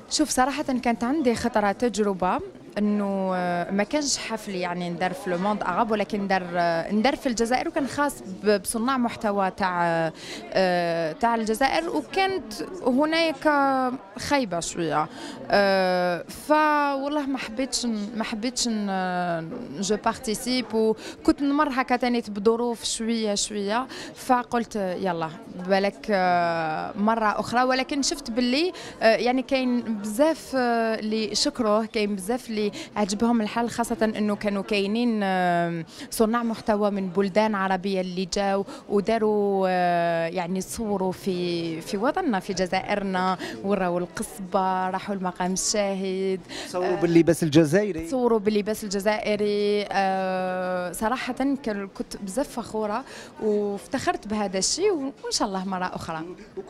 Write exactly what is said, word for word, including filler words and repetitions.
شوف صراحة كانت عندي خطرة تجربة انه ما كانش حفل يعني ندار في لو موند اغاب، ولكن ندار ندار في الجزائر، وكان خاص بصناع محتوى تاع تاع الجزائر، وكانت هناك خيبة شوية. ف والله ما حبيتش ما حبيتش جو بارتيسيب، وكنت نمر هكا تانيت بظروف شوية شوية، فقلت يلا بالك مرة أخرى. ولكن شفت باللي يعني كاين بزاف اللي شكروه، كاين بزاف اللي عجبهم الحال، خاصة انه كانوا كاينين صناع محتوى من بلدان عربية اللي جاوا وداروا يعني صوروا في في وطننا في جزائرنا، وراوا القصبة، راحوا المقام الشاهد، صوروا باللباس الجزائري صوروا باللباس الجزائري. صراحة كنت بزاف فخورة وافتخرت بهذا الشيء، وان شاء الله مرة أخرى.